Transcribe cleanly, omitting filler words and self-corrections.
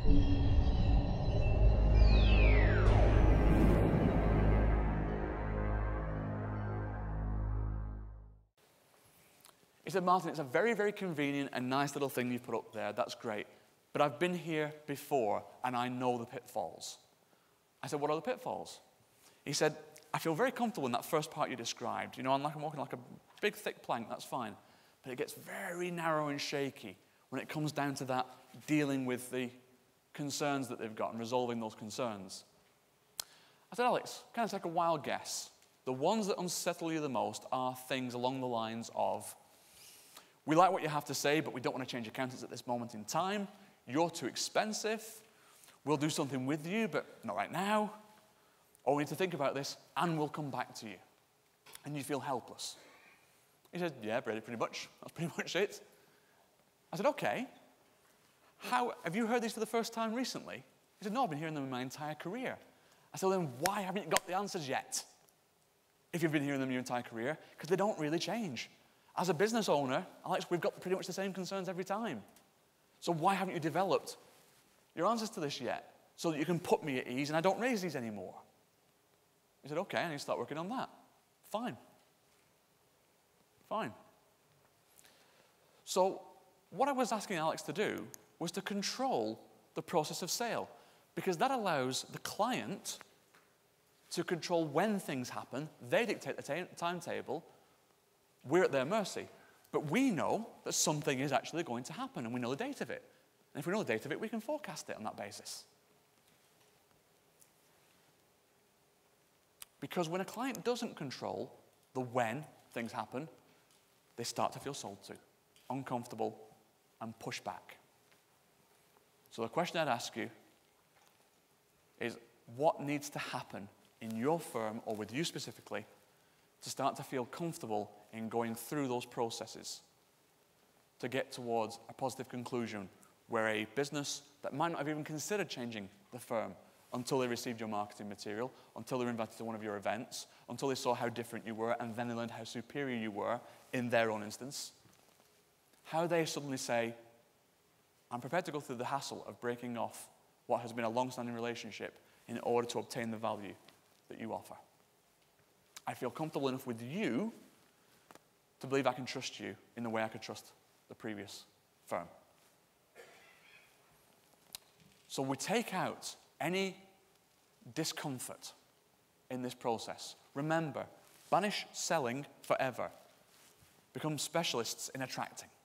He said, Martin, it's a very, very convenient and nice little thing you put up there. That's great. But I've been here before, and I know the pitfalls. I said, what are the pitfalls? He said, I feel very comfortable in that first part you described. You know, I'm walking like a big, thick plank, that's fine. But it gets very narrow and shaky when it comes down to that dealing with the concerns that they've got and resolving those concerns. I said, Alex, kind of take a wild guess. The ones that unsettle you the most are things along the lines of, we like what you have to say, but we don't want to change accountants at this moment in time. You're too expensive. We'll do something with you, but not right now. Or we need to think about this, and we'll come back to you. And you feel helpless. He said, yeah, pretty much. That's pretty much it. I said, okay. Have you heard these for the first time recently? He said, no, I've been hearing them in my entire career. I said, well, then why haven't you got the answers yet? If you've been hearing them your entire career, because they don't really change. As a business owner, Alex, we've got pretty much the same concerns every time. So why haven't you developed your answers to this yet? So that you can put me at ease and I don't raise these anymore. He said, okay, I need to start working on that. Fine. Fine. So what I was asking Alex to do was to control the process of sale, because that allows the client to control when things happen. They dictate the timetable. We're at their mercy. But we know that something is actually going to happen, and we know the date of it. And if we know the date of it, we can forecast it on that basis. Because when a client doesn't control the when things happen, they start to feel sold to, uncomfortable, and push back. So the question I'd ask you is, what needs to happen in your firm, or with you specifically, to start to feel comfortable in going through those processes to get towards a positive conclusion where a business that might not have even considered changing the firm until they received your marketing material, until they were invited to one of your events, until they saw how different you were, and then they learned how superior you were in their own instance, how they suddenly say, I'm prepared to go through the hassle of breaking off what has been a long-standing relationship in order to obtain the value that you offer. I feel comfortable enough with you to believe I can trust you in the way I could trust the previous firm. So we take out any discomfort in this process. Remember, banish selling forever. Become specialists in attracting.